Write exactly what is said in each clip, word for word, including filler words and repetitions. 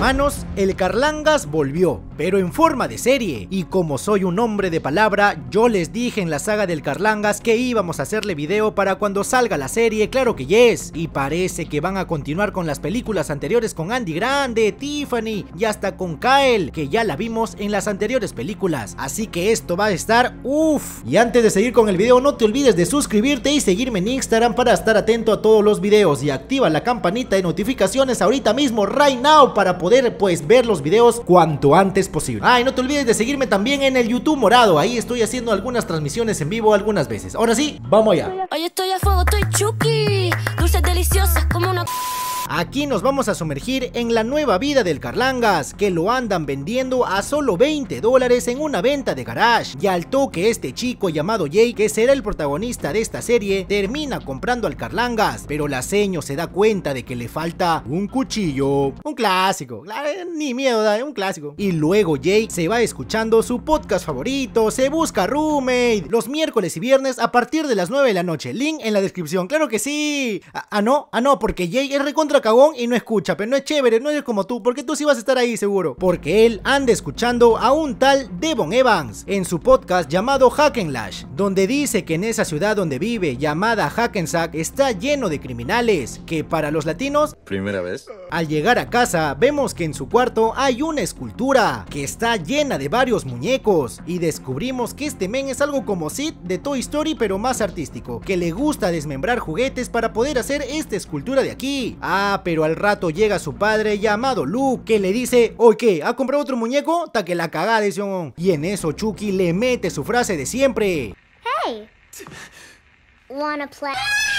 Manos, el Carlangas volvió, pero en forma de serie, y como soy un hombre de palabra, yo les dije en la saga del Carlangas que íbamos a hacerle video para cuando salga la serie, claro que yes, y parece que van a continuar con las películas anteriores con Andy Grande, Tiffany y hasta con Kyle, que ya la vimos en las anteriores películas, así que esto va a estar uff. Y antes de seguir con el video, no te olvides de suscribirte y seguirme en Instagram para estar atento a todos los videos, y activa la campanita de notificaciones ahorita mismo, right now, para poder pues ver los videos cuanto antes posible. Ah, y no te olvides de seguirme también en el YouTube morado, ahí estoy haciendo algunas transmisiones en vivo algunas veces. Ahora sí, vamos allá. Hoy estoy a fuego, estoy chuki, dulces deliciosas como una... Aquí nos vamos a sumergir en la nueva vida del Carlangas, que lo andan vendiendo a solo veinte dólares en una venta de garage, y al toque este chico llamado Jake, que será el protagonista de esta serie, termina comprando al Carlangas, pero la seño se da cuenta de que le falta un cuchillo, un clásico, ni miedo da, un clásico, y luego Jake se va escuchando su podcast favorito, se busca roommate, los miércoles y viernes a partir de las nueve de la noche, link en la descripción, claro que sí. Ah, ah no, ah no, porque Jake es recontra cagón y no escucha, pero no es chévere, no es como tú, porque tú sí vas a estar ahí seguro, porque él anda escuchando a un tal Devon Evans en su podcast llamado Hackenlash, donde dice que en esa ciudad donde vive, llamada Hackensack, está lleno de criminales, que para los latinos, primera vez. Al llegar a casa, vemos que en su cuarto hay una escultura, que está llena de varios muñecos, y descubrimos que este men es algo como Sid de Toy Story, pero más artístico, que le gusta desmembrar juguetes para poder hacer esta escultura de aquí. Ah, pero al rato llega su padre llamado Luke, que le dice, oye, ¿qué? ¿Ha comprado otro muñeco? Ta que la cagada, dice. Y en eso Chucky le mete su frase de siempre. Hey, wanna play?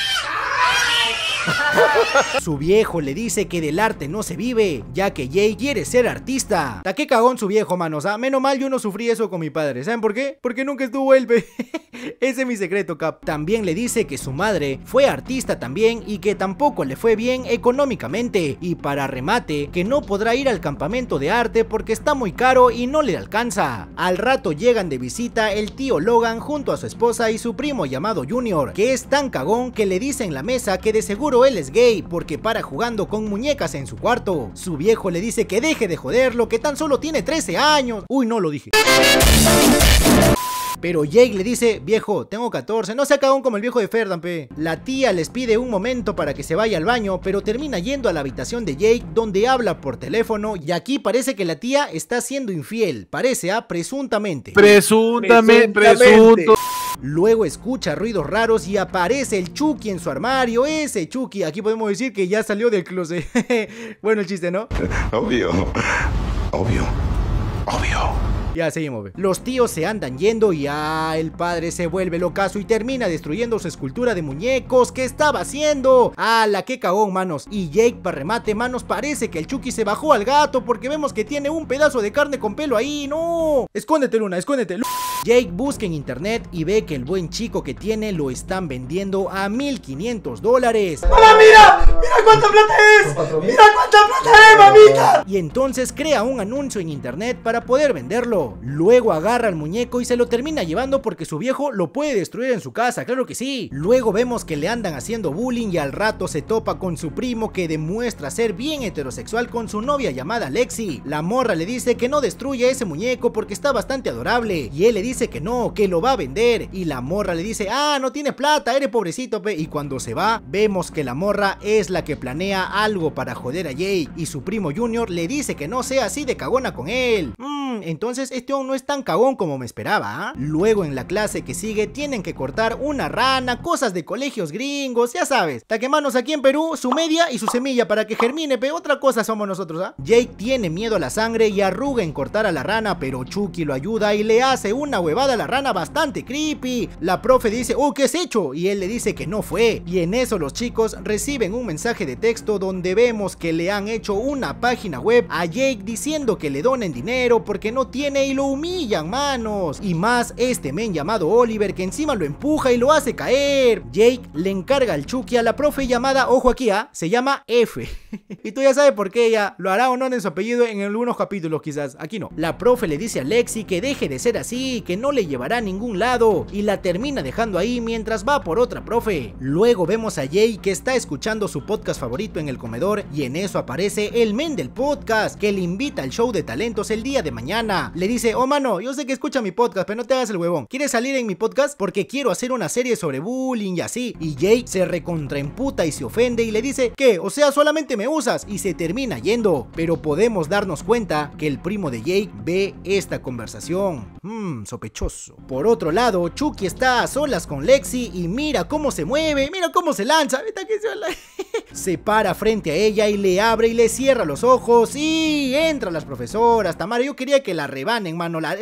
Su viejo le dice que del arte no se vive, ya que Jay quiere ser artista. Ta qué cagón su viejo, manos, ¿ah? Menos mal yo no sufrí eso con mi padre, ¿saben por qué? Porque nunca estuvo él, pe. Ese es mi secreto, cap. También le dice que su madre fue artista también y que tampoco le fue bien económicamente, y para remate, que no podrá ir al campamento de arte porque está muy caro y no le alcanza. Al rato llegan de visita el tío Logan junto a su esposa y su primo llamado Junior, que es tan cagón que le dice en la mesa que de seguro él es gay porque para jugando con muñecas en su cuarto. Su viejo le dice que deje de joderlo, que tan solo tiene trece años. Uy, no lo dije. Pero Jake le dice, viejo, tengo catorce, no sea cagón como el viejo de Ferdan, pe. La tía les pide un momento para que se vaya al baño, pero termina yendo a la habitación de Jake, donde habla por teléfono, y aquí parece que la tía está siendo infiel, parece, ¿ah? Presuntamente. Presuntamente, presunto. Luego escucha ruidos raros y aparece el Chucky en su armario, ese Chucky, aquí podemos decir que ya salió del closet. Bueno el chiste, ¿no? Obvio, obvio, obvio. Ya seguimos, ve. Los tíos se andan yendo y ah, el padre se vuelve locazo y termina destruyendo su escultura de muñecos que estaba haciendo. Ah, la que cagón, manos. Y Jake, para remate, manos, parece que el Chucky se bajó al gato porque vemos que tiene un pedazo de carne con pelo ahí. No, escóndete, Luna, escóndete. Jake busca en internet y ve que el buen chico que tiene lo están vendiendo a mil quinientos dólares. ¡Hola, mira! ¡Mira cuánta plata es! ¡Mira cuánta plata es, mamita! Y entonces crea un anuncio en internet para poder venderlo. Luego agarra al muñeco y se lo termina llevando porque su viejo lo puede destruir en su casa, claro que sí. Luego vemos que le andan haciendo bullying y al rato se topa con su primo, que demuestra ser bien heterosexual con su novia llamada Lexi. La morra le dice que no destruya ese muñeco porque está bastante adorable, y él le dice que no, que lo va a vender, y la morra le dice, ah, no tienes plata, eres pobrecito, pe. Y cuando se va, vemos que la morra es la que planea algo para joder a Jake, y su primo Junior le dice que no sea así de cagona con él. Mmm, entonces este no es tan cagón como me esperaba, ¿eh? Luego en la clase que sigue tienen que cortar una rana, cosas de colegios gringos, ya sabes. Taquemanos aquí en Perú, su media y su semilla para que germine, pero otra cosa somos nosotros, ¿ah? ¿eh? Jake tiene miedo a la sangre y arruga en cortar a la rana, pero Chucky lo ayuda y le hace una huevada a la rana bastante creepy. La profe dice, oh, ¿qué has hecho? Y él le dice que no fue. Y en eso los chicos reciben un mensaje de texto donde vemos que le han hecho una página web a Jake diciendo que le donen dinero porque porque no tiene y lo humillan, manos. Y más este men llamado Oliver que encima lo empuja y lo hace caer. Jake le encarga al Chucky a la profe llamada, ojo aquí, ¿ah? Se llama F. Y tú ya sabes por qué ella lo hará o no en su apellido en algunos capítulos quizás, aquí no. La profe le dice a Lexi que deje de ser así, que no le llevará a ningún lado y la termina dejando ahí mientras va por otra profe. Luego vemos a Jake que está escuchando su podcast favorito en el comedor y en eso aparece el men del podcast que le invita al show de talentos el día de mañana. Le dice, oh mano, yo sé que escucha mi podcast, pero no te hagas el huevón. ¿Quieres salir en mi podcast? Porque quiero hacer una serie sobre bullying y así. Y Jake se recontraemputa y se ofende y le dice, ¿qué? O sea, solamente me usas, y se termina yendo. Pero podemos darnos cuenta que el primo de Jake ve esta conversación. Mmm, sospechoso. Por otro lado, Chucky está a solas con Lexi y mira cómo se mueve, mira cómo se lanza. Se para frente a ella y le abre y le cierra los ojos y entran las profesoras. Tamara, yo quería que la rebanen, mano. La...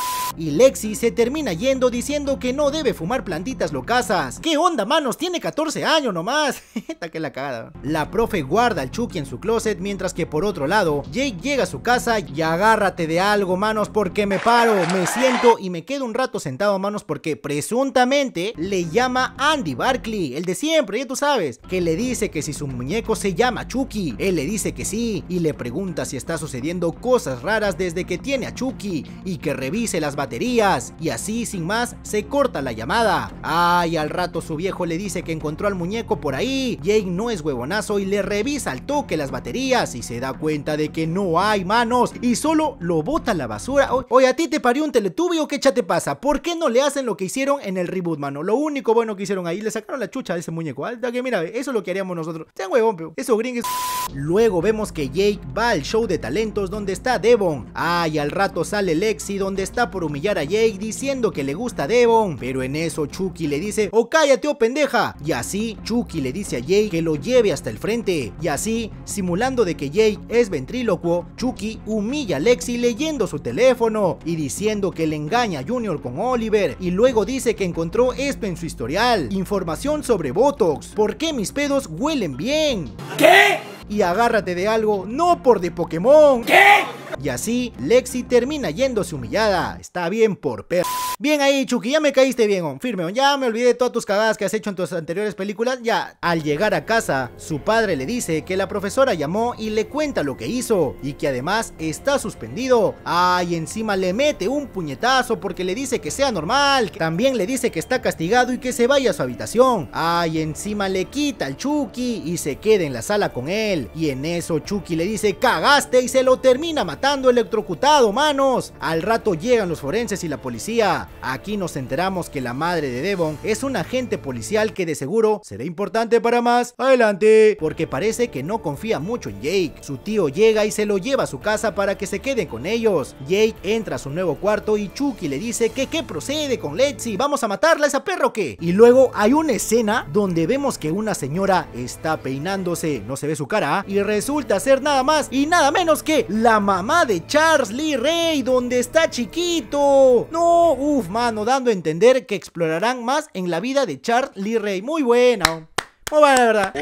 Y Lexi se termina yendo diciendo que no debe fumar plantitas locasas. ¿Qué onda, manos? Tiene catorce años nomás. Está que la cagada. La profe guarda al Chucky en su closet, mientras que por otro lado, Jake llega a su casa y agárrate de algo, manos, porque me paro, me siento y me quedo un rato sentado, manos, porque presuntamente le llama Andy Barkley, el de siempre, ya tú sabes, que le dice que si su muñeco se llama Chucky. Él le dice que sí y le pregunta si está sucediendo cosas raras desde que tiene a Chucky y que revise las baterías, y así sin más se corta la llamada. Ay, al rato su viejo le dice que encontró al muñeco por ahí. Jake no es huevonazo y le revisa al toque las baterías y se da cuenta de que no hay, manos, y solo lo bota a la basura. O Oye, ¿a ti te parió un Teletubby o qué chate pasa? ¿Por qué no le hacen lo que hicieron en el reboot, mano? Lo único bueno que hicieron ahí, le sacaron la chucha a ese muñeco. ¿Ah? Que mira, eso es lo que haríamos nosotros. Sean huevón, pero eso gringues. Luego vemos que Jake va al show de talentos donde está Devon. Ay, al rato sale Lexi donde está por humillar a Jake diciendo que le gusta Devon, pero en eso Chucky le dice, oh cállate, oh pendeja, y así Chucky le dice a Jake que lo lleve hasta el frente, y así, simulando de que Jake es ventrílocuo, Chucky humilla a Lexi leyendo su teléfono y diciendo que le engaña a Junior con Oliver, y luego dice que encontró esto en su historial, información sobre Botox, ¿por qué mis pedos huelen bien? ¿Qué? Y agárrate de algo, no por de Pokémon. ¿Qué? Y así, Lexi termina yéndose humillada. Está bien por perro. Bien ahí, Chucky, ya me caíste bien, on. Firme, on. Ya me olvidé de todas tus cagadas que has hecho en tus anteriores películas. Ya, al llegar a casa, su padre le dice que la profesora llamó y le cuenta lo que hizo, y que además está suspendido. Ay, encima le mete un puñetazo porque le dice que sea normal. También le dice que está castigado y que se vaya a su habitación. Ay, encima le quita al Chucky y se queda en la sala con él. Y en eso Chucky le dice, cagaste, y se lo termina matando electrocutado, manos. Al rato llegan los forenses y la policía. Aquí nos enteramos que la madre de Devon es un agente policial que de seguro será importante para más adelante, porque parece que no confía mucho en Jake. Su tío llega y se lo lleva a su casa para que se queden con ellos. Jake entra a su nuevo cuarto y Chucky le dice que qué procede con Lexi, ¿vamos a matarla a esa perra o qué? Y luego hay una escena donde vemos que una señora está peinándose, no se ve su cara, y resulta ser nada más y nada menos que la mamá de Charles Lee Ray, donde está chiquito. No, uff, mano, dando a entender que explorarán más en la vida de Charles Lee Ray. Muy buena, muy buena, la verdad.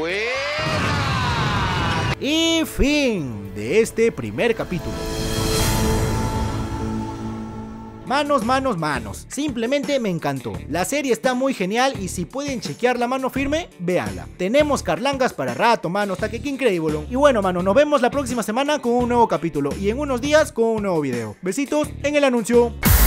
Buena. Y fin de este primer capítulo. Manos, manos, manos. Simplemente me encantó. La serie está muy genial y si pueden chequear la mano firme, véanla. Tenemos carlangas para rato, mano. Hasta que qué increíble. Y bueno, mano, nos vemos la próxima semana con un nuevo capítulo y en unos días con un nuevo video. Besitos en el anuncio.